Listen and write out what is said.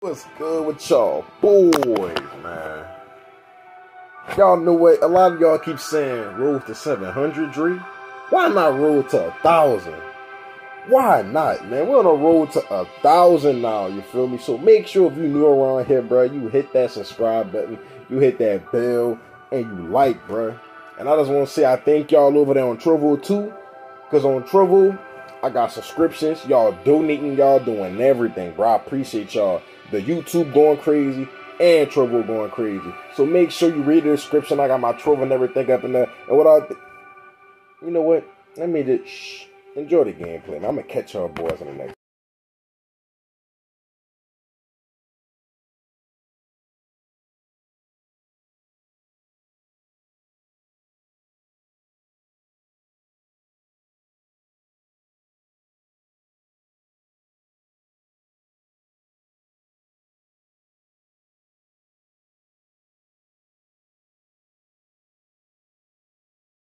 What's good with y'all boys, man? Y'all know what? A lot of y'all keep saying road to 700, Dre. Why not road to 1,000? Why not, man? We're on a road to 1,000 now, you feel me? So make sure if you new around here, bro, you hit that subscribe button, you hit that bell, and you like, bro. And I just want to say I thank y'all over there on Trovo too, because on Trovo, I got subscriptions. Y'all donating, y'all doing everything, bro. I appreciate y'all. The YouTube going crazy and Trovo going crazy. So make sure you read the description. I got my Trovo and everything up in there. And you know what? Let me just enjoy the gameplay. I'm gonna catch y'all boys in the next